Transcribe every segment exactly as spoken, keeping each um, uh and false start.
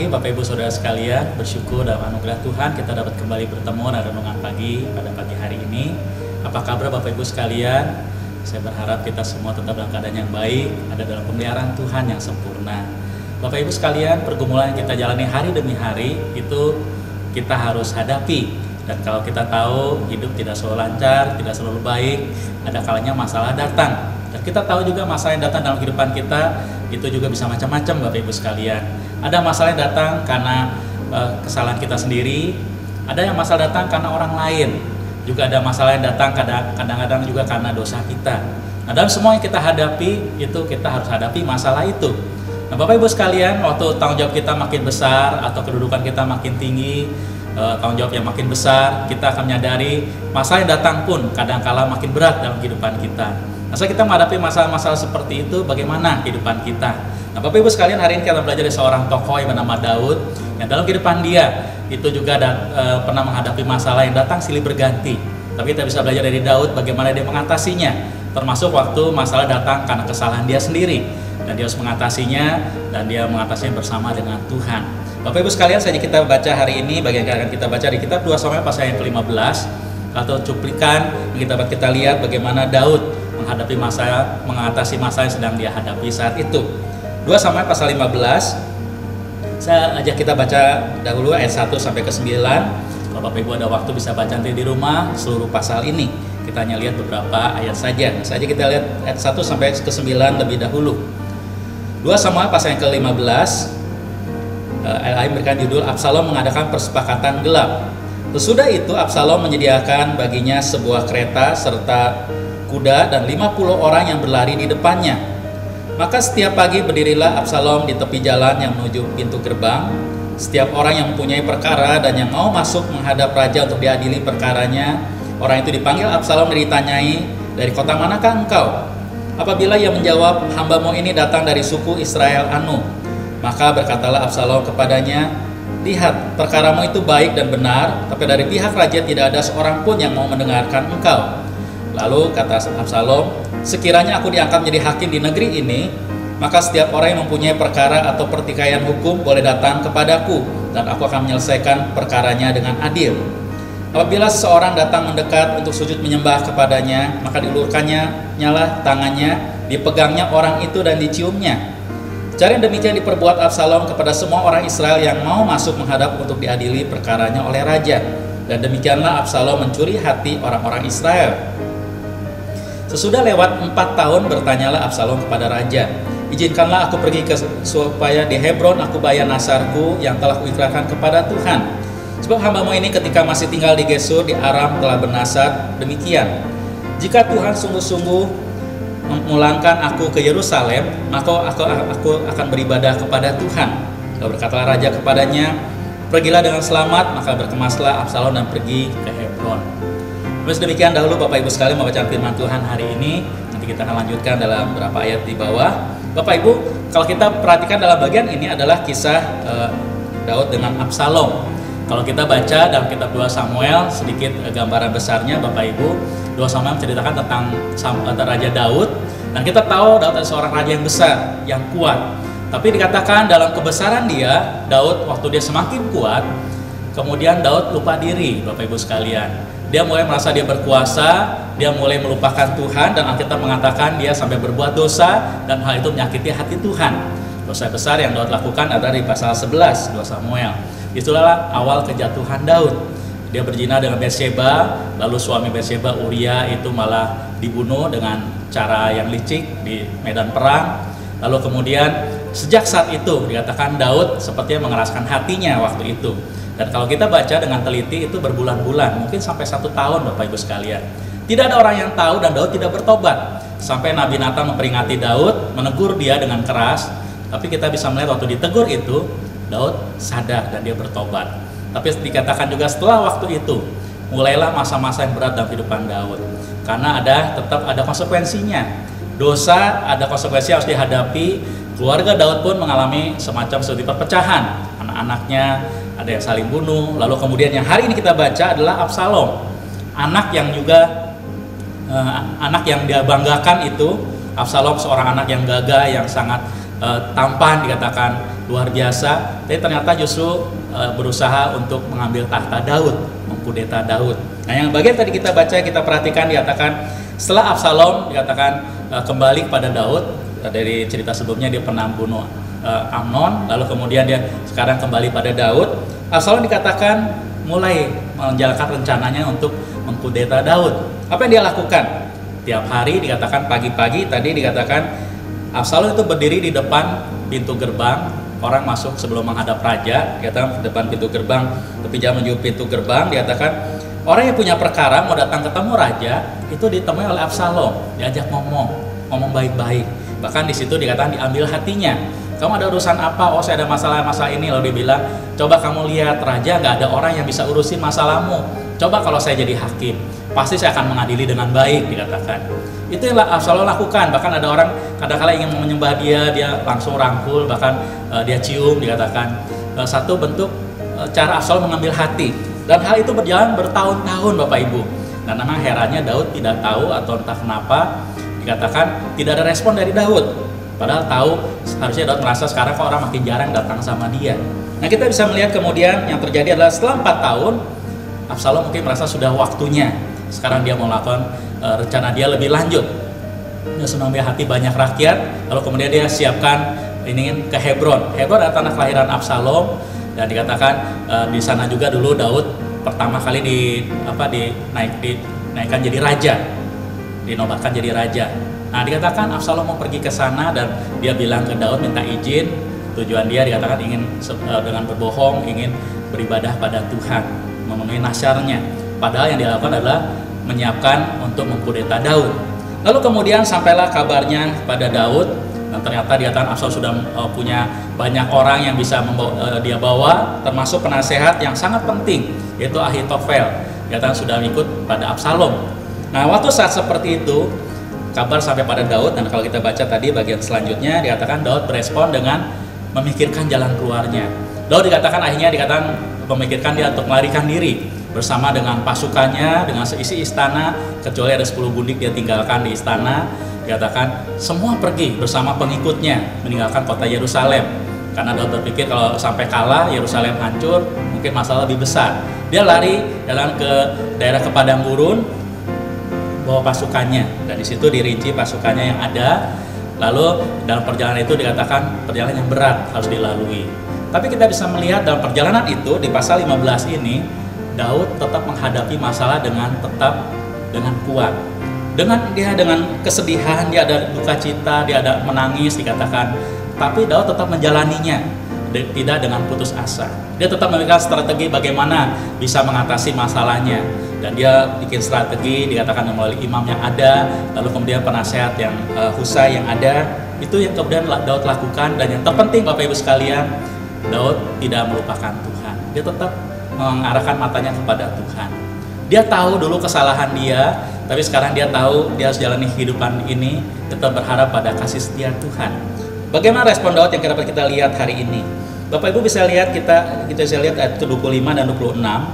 pagi Bapak Ibu Saudara sekalian, bersyukur dalam anugerah Tuhan kita dapat kembali bertemu dalam renungan pagi pada pagi hari ini. Apa kabar Bapak Ibu sekalian? Saya berharap kita semua tetap dalam keadaan yang baik, ada dalam pemeliharaan Tuhan yang sempurna. Bapak Ibu sekalian, pergumulan yang kita jalani hari demi hari itu kita harus hadapi. Dan kalau kita tahu hidup tidak selalu lancar, tidak selalu baik, ada kalanya masalah datang. Dan kita tahu juga masalah yang datang dalam kehidupan kita itu juga bisa macam-macam Bapak Ibu sekalian. Ada masalah yang datang karena e, kesalahan kita sendiri, ada yang masalah datang karena orang lain, juga ada masalah yang datang kadang-kadang juga karena dosa kita. Nah, dalam semua yang kita hadapi itu kita harus hadapi masalah itu. Nah, Bapak Ibu sekalian, waktu tanggung jawab kita makin besar atau kedudukan kita makin tinggi, e, tanggung jawab yang makin besar, kita akan menyadari masalah yang datang pun kadang-kala makin berat dalam kehidupan kita. Nah, saat kita menghadapi masalah-masalah seperti itu, bagaimana kehidupan kita? Nah, Bapak Ibu sekalian, hari ini kita belajar dari seorang tokoh yang bernama Daud, yang dalam kehidupan dia itu juga ada, e, pernah menghadapi masalah yang datang silih berganti. Tapi kita bisa belajar dari Daud bagaimana dia mengatasinya, termasuk waktu masalah datang karena kesalahan dia sendiri, dan dia harus mengatasinya, dan dia mengatasinya bersama dengan Tuhan. Bapak Ibu sekalian, saja kita baca hari ini bagian yang akan kita baca di kitab dua Samuel pasal yang kelima belas, atau cuplikan yang kita dapat kita lihat bagaimana Daud menghadapi masalah, mengatasi masalah yang sedang dia hadapi saat itu. dua Samuel pasal lima belas. Saya ajak kita baca dahulu ayat satu sampai ke sembilan. Kalau Bapak Ibu ada waktu bisa baca nanti di rumah seluruh pasal ini. Kita hanya lihat beberapa ayat saja. Saja kita lihat ayat satu sampai ke sembilan lebih dahulu. dua Samuel pasal yang ke lima belas. Ayat lain memberikan judul Absalom mengadakan persepakatan gelap. Sesudah itu Absalom menyediakan baginya sebuah kereta serta kuda dan lima puluh orang yang berlari di depannya. Maka setiap pagi berdirilah Absalom di tepi jalan yang menuju pintu gerbang. Setiap orang yang mempunyai perkara dan yang mau masuk menghadap raja untuk diadili perkaranya, orang itu dipanggil Absalom dan ditanyai, "Dari kota manakah engkau?" Apabila ia menjawab, "Hambamu ini datang dari suku Israel Anu." Maka berkatalah Absalom kepadanya, "Lihat, perkaramu itu baik dan benar, tapi dari pihak raja tidak ada seorang pun yang mau mendengarkan engkau." Lalu kata Absalom, "Sekiranya aku diangkat menjadi hakim di negeri ini, maka setiap orang yang mempunyai perkara atau pertikaian hukum boleh datang kepadaku, dan aku akan menyelesaikan perkaranya dengan adil. Apabila seseorang datang mendekat untuk sujud menyembah kepadanya, maka diulurkannya nyalah tangannya, dipegangnya orang itu dan diciumnya." Cara yang demikian diperbuat Absalom kepada semua orang Israel yang mau masuk menghadap untuk diadili perkaranya oleh raja. Dan demikianlah Absalom mencuri hati orang-orang Israel. Sesudah lewat empat tahun bertanyalah Absalom kepada raja, "Izinkanlah aku pergi ke supaya di Hebron aku bayar nasarku yang telah kuikrarkan kepada Tuhan. Sebab hambamu ini ketika masih tinggal di Gesur di Aram telah bernasar demikian. Jika Tuhan sungguh-sungguh memulangkan aku ke Yerusalem, maka aku, aku akan beribadah kepada Tuhan." Lalu berkatalah raja kepadanya, "Pergilah dengan selamat." Maka berkemaslah Absalom dan pergi ke Hebron. Terus demikian dahulu Bapak Ibu sekalian membaca firman Tuhan hari ini. Nanti kita akan lanjutkan dalam beberapa ayat di bawah. Bapak Ibu, kalau kita perhatikan dalam bagian ini adalah kisah eh, Daud dengan Absalom. Kalau kita baca dalam kitab dua Samuel, sedikit eh, gambaran besarnya Bapak Ibu, dua Samuel menceritakan tentang eh, Raja Daud. Dan kita tahu Daud adalah seorang raja yang besar, yang kuat. Tapi dikatakan dalam kebesaran dia, Daud waktu dia semakin kuat, kemudian Daud lupa diri Bapak Ibu sekalian. Dia mulai merasa dia berkuasa, dia mulai melupakan Tuhan, dan Alkitab mengatakan dia sampai berbuat dosa, dan hal itu menyakiti hati Tuhan. Dosa besar yang Daud lakukan adalah di pasal sebelas dua Samuel. Itulah awal kejatuhan Daud. Dia berzina dengan Batsheba, lalu suami Batsheba Uria itu malah dibunuh dengan cara yang licik di medan perang. Lalu kemudian sejak saat itu dikatakan Daud sepertinya mengeraskan hatinya waktu itu. Dan kalau kita baca dengan teliti itu berbulan-bulan, mungkin sampai satu tahun Bapak Ibu sekalian. Tidak ada orang yang tahu dan Daud tidak bertobat. Sampai Nabi Nathan memperingati Daud, menegur dia dengan keras. Tapi kita bisa melihat waktu ditegur itu, Daud sadar dan dia bertobat. Tapi dikatakan juga setelah waktu itu, mulailah masa-masa yang berat dalam kehidupan Daud. Karena ada tetap ada konsekuensinya. Dosa ada konsekuensi yang harus dihadapi. Keluarga Daud pun mengalami semacam seperti perpecahan. Anak-anaknya ada yang saling bunuh. Lalu kemudian yang hari ini kita baca adalah Absalom, anak yang juga eh, anak yang dia banggakan itu. Absalom seorang anak yang gagah, yang sangat eh, tampan, dikatakan luar biasa, tapi ternyata justru e, berusaha untuk mengambil tahta Daud, mengkudeta Daud. Nah, yang bagian tadi kita baca, kita perhatikan, dikatakan setelah Absalom dikatakan e, kembali kepada Daud, e, dari cerita sebelumnya dia pernah bunuh e, Amnon, lalu kemudian dia sekarang kembali pada Daud. Absalom dikatakan mulai menjalankan rencananya untuk mengkudeta Daud. Apa yang dia lakukan? Tiap hari dikatakan pagi-pagi tadi dikatakan Absalom itu berdiri di depan pintu gerbang. Orang masuk sebelum menghadap raja, dikatakan depan pintu gerbang, tapi jangan menuju pintu gerbang, dikatakan orang yang punya perkara mau datang ketemu raja itu ditemui oleh Absalom, diajak ngomong, ngomong baik-baik. Bahkan di situ dikatakan diambil hatinya. Kamu ada urusan apa? Oh, saya ada masalah-masalah ini. Lalu dibilang, coba kamu lihat raja, nggak ada orang yang bisa urusin masalahmu. Coba kalau saya jadi hakim, pasti saya akan mengadili dengan baik, dikatakan. Itu yang Absalom lakukan. Bahkan ada orang kadang-kala ingin menyembah dia, dia langsung rangkul, bahkan uh, dia cium, dikatakan. Uh, satu bentuk uh, cara Absalom mengambil hati. Dan hal itu berjalan bertahun-tahun, Bapak Ibu. Dan memang herannya Daud tidak tahu atau entah kenapa dikatakan tidak ada respon dari Daud. Padahal tahu harusnya Daud merasa sekarang kok orang makin jarang datang sama dia. Nah, kita bisa melihat kemudian yang terjadi adalah setelah empat tahun Absalom mungkin merasa sudah waktunya. Sekarang dia mau melakukan e, rencana dia lebih lanjut. Dia senang hati banyak rakyat, lalu kemudian dia siapkan ingin ke Hebron. Hebron adalah tanah kelahiran Absalom, dan dikatakan e, di sana juga dulu Daud pertama kali di apa dinaik dinaikkan jadi raja, dinobatkan jadi raja. Nah, dikatakan Absalom mau pergi ke sana dan dia bilang ke Daud minta izin. Tujuan dia dikatakan ingin e, dengan berbohong ingin beribadah pada Tuhan, memenuhi nasyarnya. Padahal yang dilakukan adalah menyiapkan untuk mengkudeta Daud. Lalu kemudian sampailah kabarnya pada Daud, dan ternyata dikatakan Absalom sudah uh, punya banyak orang yang bisa membawa, uh, dia bawa, termasuk penasehat yang sangat penting, yaitu Ahitofel. Dikatakan sudah ikut pada Absalom. Nah, waktu saat seperti itu, kabar sampai pada Daud, dan kalau kita baca tadi bagian selanjutnya, dikatakan Daud berespon dengan memikirkan jalan keluarnya. Daud dikatakan akhirnya dikatakan memikirkan dia untuk melarikan diri bersama dengan pasukannya, dengan seisi istana, kecuali ada sepuluh gundik dia tinggalkan di istana. Dikatakan semua pergi bersama pengikutnya meninggalkan kota Yerusalem, karena Daud berpikir kalau sampai kalah Yerusalem hancur mungkin masalah lebih besar. Dia lari jalan ke daerah ke padang gurun bawa pasukannya, dan di situ dirinci pasukannya yang ada. Lalu dalam perjalanan itu dikatakan perjalanan yang berat harus dilalui. Tapi kita bisa melihat dalam perjalanan itu di pasal lima belas ini Daud tetap menghadapi masalah dengan tetap dengan kuat. Dengan dia dengan kesedihan, dia ada duka cita, dia ada menangis dikatakan. Tapi Daud tetap menjalaninya, tidak dengan putus asa. Dia tetap memikirkan strategi bagaimana bisa mengatasi masalahnya. Dan dia bikin strategi dikatakan melalui imam yang ada, lalu kemudian penasehat yang uh, Husai yang ada. Itu yang kemudian Daud lakukan, dan yang terpenting Bapak Ibu sekalian, Daud tidak melupakan Tuhan. Dia tetap mengarahkan matanya kepada Tuhan. Dia tahu dulu kesalahan dia, tapi sekarang dia tahu dia harus jalani kehidupan ini tetap berharap pada kasih setia Tuhan. Bagaimana respon Daud yang dapat kita lihat hari ini? Bapak Ibu bisa lihat, kita kita bisa lihat ayat dua puluh lima dan dua puluh enam.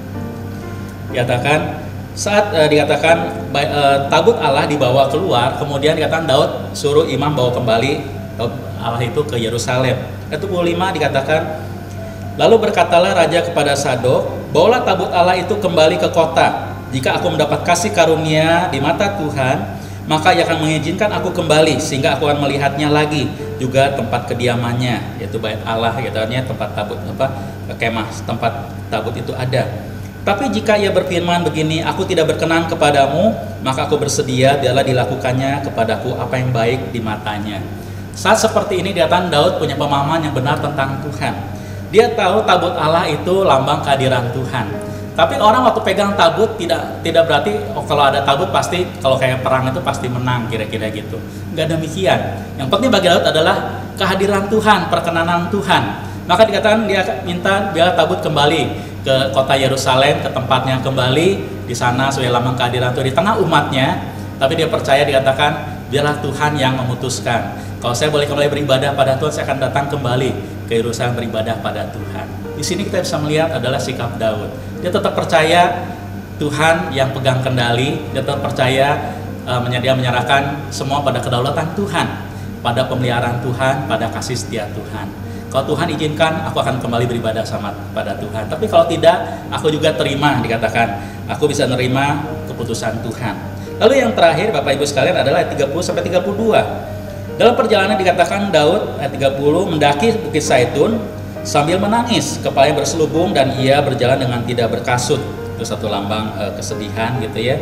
Dikatakan saat uh, dikatakan uh, tabut Allah dibawa keluar, kemudian dikatakan Daud suruh imam bawa kembali tabut Allah itu ke Yerusalem. Ayat dua puluh lima dikatakan, lalu berkatalah raja kepada Sadok, bawalah tabut Allah itu kembali ke kota. Jika aku mendapat kasih karunia di mata Tuhan, maka ia akan mengizinkan aku kembali, sehingga aku akan melihatnya lagi, juga tempat kediamannya, yaitu bait Allah, yaitu tempat tabut apa kemah, tempat tabut itu ada. Tapi jika ia berfirman begini, aku tidak berkenan kepadamu, maka aku bersedia biarlah dilakukannya kepadaku apa yang baik di matanya. Saat seperti ini dikatakan Daud punya pemahaman yang benar tentang Tuhan. Dia tahu tabut Allah itu lambang kehadiran Tuhan. Tapi orang waktu pegang tabut tidak tidak berarti oh, kalau ada tabut pasti kalau kayak perang itu pasti menang, kira-kira gitu. Enggak demikian. Yang penting bagi Daud adalah kehadiran Tuhan, perkenanan Tuhan. Maka dikatakan dia minta biar tabut kembali ke kota Yerusalem, ke tempatnya kembali, di sana sebagai lambang kehadiran Tuhan di tengah umatnya. Tapi dia percaya, dikatakan biarlah Tuhan yang memutuskan. Kalau saya boleh kembali beribadah pada Tuhan, saya akan datang kembali ke Yerusalem beribadah pada Tuhan. Di sini kita bisa melihat adalah sikap Daud. Dia tetap percaya Tuhan yang pegang kendali, dia tetap percaya uh, dia menyerahkan semua pada kedaulatan Tuhan, pada pemeliharaan Tuhan, pada kasih setia Tuhan. Kalau Tuhan izinkan, aku akan kembali beribadah sama pada Tuhan. Tapi kalau tidak, aku juga terima, dikatakan. Aku bisa menerima keputusan Tuhan. Lalu yang terakhir, Bapak Ibu sekalian, adalah ayat tiga puluh sampai tiga puluh dua. Dalam perjalanan dikatakan Daud, ayat tiga puluh, mendaki Bukit Zaitun sambil menangis, kepalanya berselubung dan ia berjalan dengan tidak berkasut. Itu satu lambang e, kesedihan gitu ya.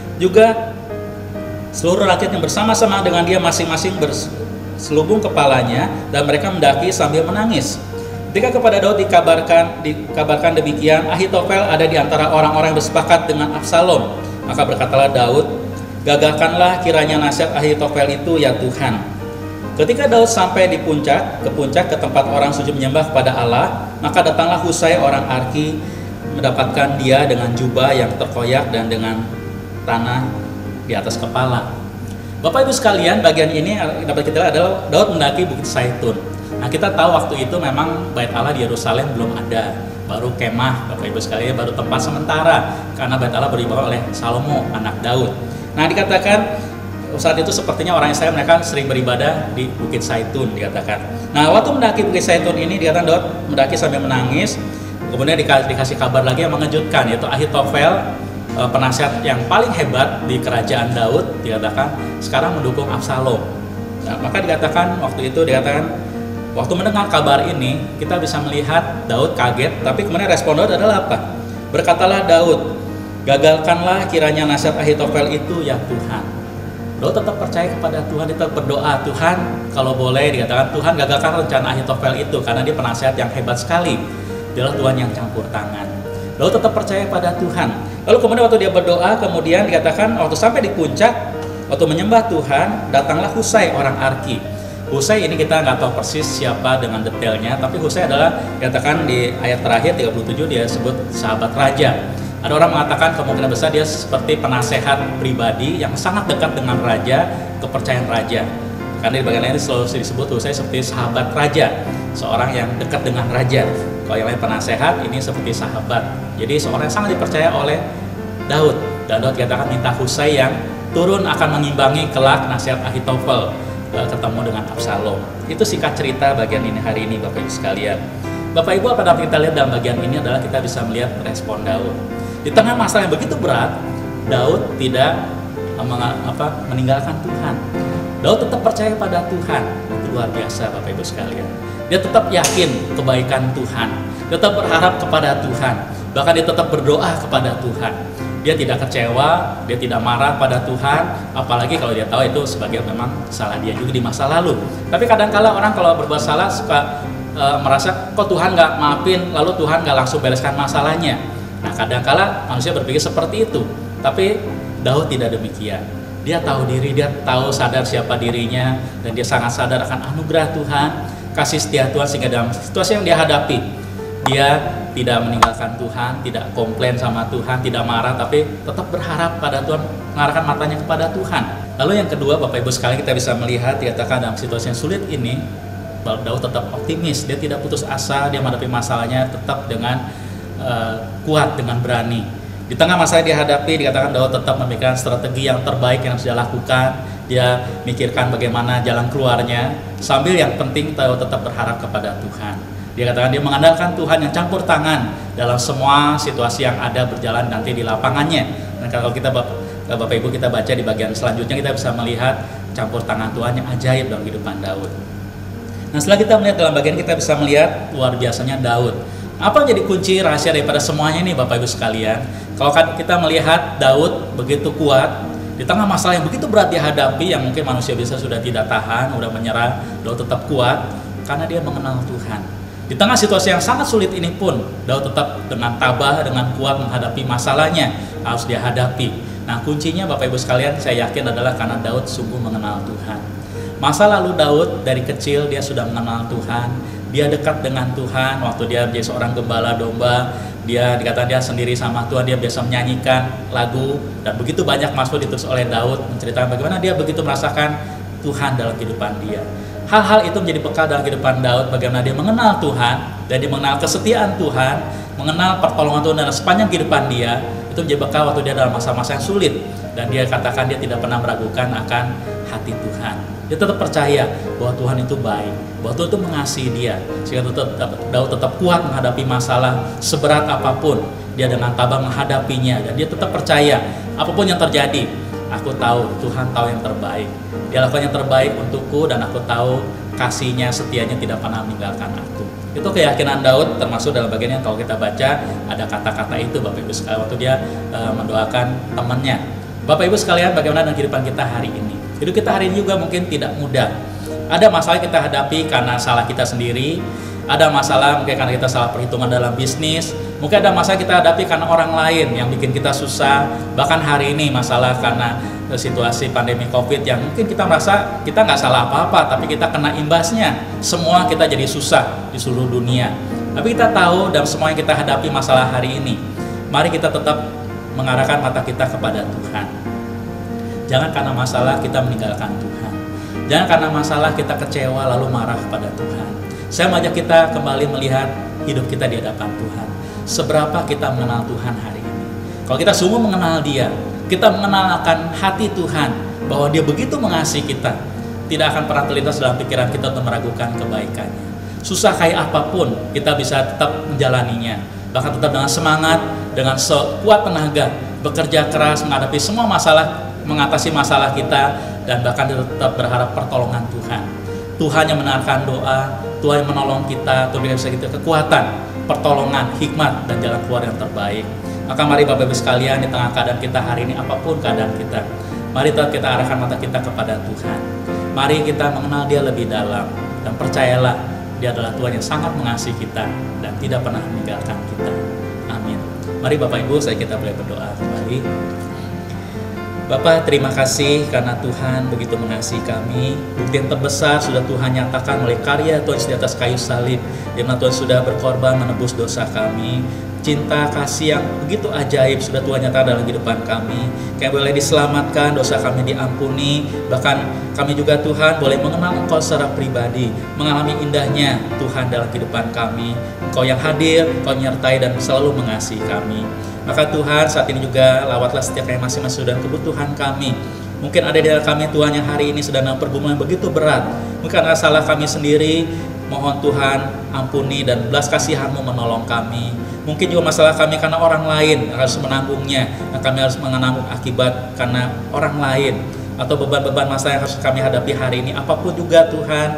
Juga seluruh rakyat yang bersama-sama dengan dia masing-masing berselubung kepalanya dan mereka mendaki sambil menangis. Ketika kepada Daud dikabarkan dikabarkan demikian, Ahitofel ada di antara orang-orang yang bersepakat dengan Absalom. Maka berkatalah Daud, gagalkanlah kiranya nasihat Ahitofel itu ya Tuhan. Ketika Daud sampai di puncak, ke puncak ke tempat orang sujud menyembah kepada Allah, maka datanglah Husai orang Arki mendapatkan dia dengan jubah yang terkoyak dan dengan tanah di atas kepala. Bapak Ibu sekalian, bagian ini dapat kita lihat adalah Daud mendaki Bukit Zaitun. Nah, kita tahu waktu itu memang Bait Allah di Yerusalem belum ada, baru kemah, Bapak Ibu sekalian, baru tempat sementara karena Bait Allah dibangun oleh Salomo anak Daud. Nah, dikatakan saat itu sepertinya orang Israel mereka sering beribadah di Bukit Zaitun, dikatakan. Nah, waktu mendaki Bukit Zaitun ini dikatakan Daud mendaki sambil menangis. Kemudian dikasih kabar lagi yang mengejutkan, yaitu Ahitofel, penasihat yang paling hebat di kerajaan Daud, dikatakan sekarang mendukung Absalom. Nah, maka dikatakan waktu itu dikatakan waktu mendengar kabar ini kita bisa melihat Daud kaget, tapi kemudian respon Daud adalah apa? Berkatalah Daud, gagalkanlah kiranya nasihat Ahitofel itu ya Tuhan. Daud tetap percaya kepada Tuhan, dia tetap berdoa, Tuhan kalau boleh dikatakan Tuhan gagalkan rencana Ahitofel itu karena dia penasihat yang hebat sekali. Dialah Tuhan yang campur tangan. Daud tetap percaya pada Tuhan. Lalu kemudian waktu dia berdoa, kemudian dikatakan waktu sampai di puncak, waktu menyembah Tuhan, datanglah Husai orang Arki. Husai ini kita nggak tahu persis siapa dengan detailnya, tapi Husai adalah dikatakan di ayat terakhir tiga puluh tujuh dia sebut sahabat raja. Ada orang mengatakan kemungkinan besar dia seperti penasehat pribadi yang sangat dekat dengan raja, kepercayaan raja. Karena di bagian lain selalu disebut Husai seperti sahabat raja, seorang yang dekat dengan raja. Kalau yang lain penasehat, ini seperti sahabat. Jadi seorang yang sangat dipercaya oleh Daud. Dan Daud katakan minta Husai yang turun akan mengimbangi kelak nasihat Ahitofel ketemu dengan Absalom. Itu singkat cerita bagian ini hari ini, Bapak Ibu sekalian. Bapak Ibu, apa dapat kita lihat dalam bagian ini adalah kita bisa melihat respon Daud. Di tengah masalah yang begitu berat, Daud tidak apa, meninggalkan Tuhan. Daud tetap percaya pada Tuhan. Itu luar biasa, Bapak Ibu sekalian. Dia tetap yakin kebaikan Tuhan, dia tetap berharap kepada Tuhan, bahkan dia tetap berdoa kepada Tuhan. Dia tidak kecewa, dia tidak marah pada Tuhan, apalagi kalau dia tahu itu sebagai memang salah dia juga di masa lalu. Tapi kadang-kala orang kalau berbuat salah suka e, merasa kok Tuhan nggak maafin, lalu Tuhan nggak langsung bereskan masalahnya. Nah, kadang-kala manusia berpikir seperti itu, tapi Daud tidak demikian. Dia tahu diri, dia tahu sadar siapa dirinya, dan dia sangat sadar akan anugerah Tuhan, kasih setia Tuhan, sehingga dalam situasi yang dia hadapi dia tidak meninggalkan Tuhan, tidak komplain sama Tuhan, tidak marah, tapi tetap berharap pada Tuhan, mengarahkan matanya kepada Tuhan. Lalu yang kedua, Bapak Ibu sekalian, kita bisa melihat dikatakan dalam situasi yang sulit ini Daud tetap optimis, dia tidak putus asa, dia menghadapi masalahnya tetap dengan uh, kuat, dengan berani. Di tengah masalah yang dihadapi, dikatakan Daud tetap memikirkan strategi yang terbaik yang harus dia lakukan. Dia mikirkan bagaimana jalan keluarnya, sambil yang penting Daud tetap berharap kepada Tuhan. Dia katakan dia mengandalkan Tuhan yang campur tangan dalam semua situasi yang ada berjalan nanti di lapangannya. Dan kalau kita Bapak, Bapak Ibu kita baca di bagian selanjutnya, kita bisa melihat campur tangan Tuhan yang ajaib dalam kehidupan Daud. Nah, setelah kita melihat dalam bagian, kita bisa melihat luar biasanya Daud. Apa jadi kunci rahasia daripada semuanya ini, Bapak Ibu sekalian? Kalau kita melihat Daud begitu kuat di tengah masalah yang begitu berat dihadapi, yang mungkin manusia bisa sudah tidak tahan, sudah menyerah, Daud tetap kuat karena dia mengenal Tuhan. Di tengah situasi yang sangat sulit ini pun, Daud tetap dengan tabah, dengan kuat menghadapi masalahnya harus dia hadapi. Nah, kuncinya Bapak Ibu sekalian, saya yakin adalah karena Daud sungguh mengenal Tuhan. Masa lalu Daud dari kecil dia sudah mengenal Tuhan, dia dekat dengan Tuhan. Waktu dia menjadi seorang gembala domba, dia dikatakan dia sendiri sama Tuhan, dia biasa menyanyikan lagu, dan begitu banyak mazmur ditulis oleh Daud menceritakan bagaimana dia begitu merasakan Tuhan dalam kehidupan dia. Hal-hal itu menjadi bekal dalam kehidupan Daud, bagaimana dia mengenal Tuhan, dan dia mengenal kesetiaan Tuhan, mengenal pertolongan Tuhan dalam sepanjang kehidupan dia. Itu menjadi bekal waktu dia dalam masa-masa yang sulit, dan dia katakan dia tidak pernah meragukan akan hati Tuhan. Dia tetap percaya bahwa Tuhan itu baik, bahwa Tuhan itu mengasihi dia, sehingga tetap, Daud tetap kuat menghadapi masalah seberat apapun. Dia dengan tabah menghadapinya, dan dia tetap percaya apapun yang terjadi, aku tahu Tuhan tahu yang terbaik. Dia lakukan yang terbaik untukku, dan aku tahu kasihnya, setianya tidak pernah meninggalkan aku. Itu keyakinan Daud, termasuk dalam bagian yang kalau kita baca ada kata-kata itu Bapak Ibu sekalian waktu dia e, mendoakan temannya. Bapak Ibu sekalian, bagaimana dengan kehidupan kita hari ini? Hidup kita hari ini juga mungkin tidak mudah. Ada masalah kita hadapi karena salah kita sendiri. Ada masalah mungkin karena kita salah perhitungan dalam bisnis. Mungkin ada masalah kita hadapi karena orang lain yang bikin kita susah. Bahkan hari ini masalah karena situasi pandemi COVID yang mungkin kita merasa kita nggak salah apa-apa, tapi kita kena imbasnya. Semua kita jadi susah di seluruh dunia. Tapi kita tahu dalam semua yang kita hadapi masalah hari ini, mari kita tetap mengarahkan mata kita kepada Tuhan. Jangan karena masalah kita meninggalkan Tuhan. Jangan karena masalah kita kecewa lalu marah kepada Tuhan. Saya mengajak kita kembali melihat hidup kita di hadapan Tuhan. Seberapa kita mengenal Tuhan hari ini. Kalau kita sungguh mengenal Dia, kita mengenal akan hati Tuhan, bahwa Dia begitu mengasihi kita, tidak akan pernah terlintas dalam pikiran kita untuk meragukan kebaikannya. Susah kayak apapun, kita bisa tetap menjalaninya. Bahkan tetap dengan semangat, dengan sekuat tenaga, bekerja keras menghadapi semua masalah, mengatasi masalah kita, dan bahkan tetap berharap pertolongan Tuhan. Tuhan yang mendengarkan doa, Tuhan yang menolong kita, Tuhan yang bisa kita kekuatan, pertolongan, hikmat, dan jalan keluar yang terbaik. Maka mari Bapak Ibu sekalian, di tengah keadaan kita hari ini, apapun keadaan kita, mari tetap kita arahkan mata kita kepada Tuhan. Mari kita mengenal Dia lebih dalam, dan percayalah Dia adalah Tuhan yang sangat mengasihi kita dan tidak pernah meninggalkan kita. Amin. Mari Bapak Ibu, saya kita boleh berdoa kembali. Bapak, terima kasih karena Tuhan begitu mengasihi kami. Bukti yang terbesar sudah Tuhan nyatakan oleh karya Tuhan di atas kayu salib, di mana Tuhan sudah berkorban menebus dosa kami. Cinta kasih yang begitu ajaib sudah Tuhan nyatakan dalam kehidupan kami. Kami boleh diselamatkan, dosa kami diampuni. Bahkan kami juga Tuhan boleh mengenal Engkau secara pribadi, mengalami indahnya Tuhan dalam kehidupan kami. Engkau yang hadir, Engkau menyertai dan selalu mengasihi kami. Maka Tuhan, saat ini juga lawatlah setiap kami masing-masing dan kebutuhan kami. Mungkin ada di dalam kami Tuhan yang hari ini sedang dalam pergumulan yang begitu berat. Mungkin karena salah kami sendiri, mohon Tuhan ampuni dan belas kasihan-Mu menolong kami. Mungkin juga masalah kami karena orang lain harus menanggungnya, dan kami harus menanggung akibat karena orang lain. Atau beban-beban masalah yang harus kami hadapi hari ini, apapun juga Tuhan,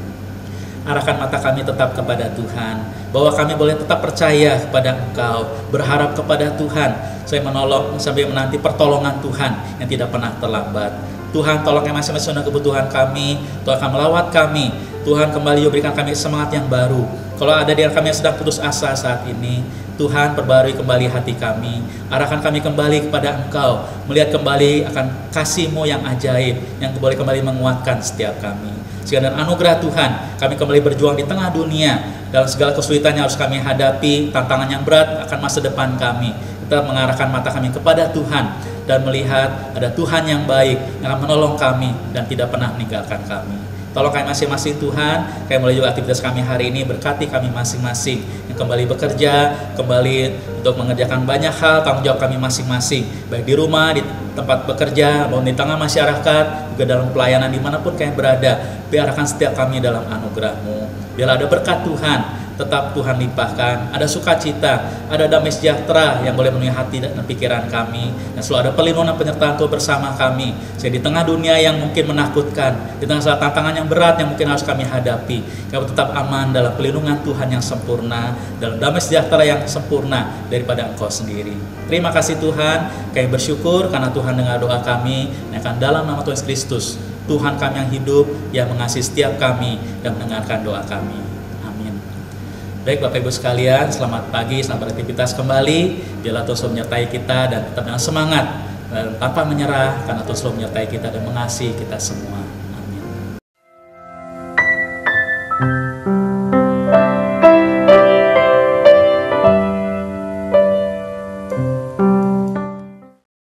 arahkan mata kami tetap kepada Tuhan, bahwa kami boleh tetap percaya kepada Engkau, berharap kepada Tuhan, saya menolong sambil menanti pertolongan Tuhan yang tidak pernah terlambat. Tuhan, tolong kami masing-masing kebutuhan kami, Tuhan akan melawat kami, Tuhan kembali berikan kami semangat yang baru. Kalau ada di antara kami yang sedang putus asa saat ini, Tuhan perbarui kembali hati kami, arahkan kami kembali kepada Engkau, melihat kembali akan kasih-Mu yang ajaib, yang boleh kembali menguatkan setiap kami. Sehingga dengan anugerah Tuhan, kami kembali berjuang di tengah dunia, dalam segala kesulitan yang harus kami hadapi, tantangan yang berat akan masa depan kami. Kita mengarahkan mata kami kepada Tuhan, dan melihat ada Tuhan yang baik, yang akan menolong kami, dan tidak pernah meninggalkan kami. Tolong kami masing-masing Tuhan, kami mulai juga aktivitas kami hari ini, berkati kami masing-masing yang kembali bekerja, kembali untuk mengerjakan banyak hal, tanggung jawab kami masing-masing, baik di rumah, di tempat bekerja, maupun di tengah masyarakat, juga dalam pelayanan dimanapun kami berada. Biarkan setiap kami dalam anugerah-Mu, biar ada berkat Tuhan, tetap Tuhan limpahkan, ada sukacita, ada damai sejahtera yang boleh memenuhi hati dan pikiran kami, dan selalu ada perlindungan dan penyertaan Tuhan bersama kami. Jadi di tengah dunia yang mungkin menakutkan, di tengah segala tantangan yang berat yang mungkin harus kami hadapi, kami tetap aman dalam perlindungan Tuhan yang sempurna, dalam damai sejahtera yang sempurna daripada Engkau sendiri. Terima kasih Tuhan, kami bersyukur karena Tuhan dengar doa kami, yang akan dalam nama Tuhan Kristus, Tuhan kami yang hidup, yang mengasihi setiap kami dan mendengarkan doa kami. Baik Bapak Ibu sekalian, selamat pagi, selamat beraktivitas kembali. Biarlah Tuhan selalu menyertai kita dan tetap dengan semangat dan tanpa menyerah, karena Tuhan selalu menyertai kita dan mengasihi kita semua.